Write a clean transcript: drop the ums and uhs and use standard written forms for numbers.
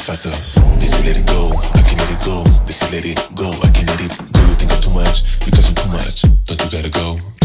faster. They say let it go, I can let it go. They say let it go, I can let it go. You think I'm too much, because I'm too much. Don't you gotta go?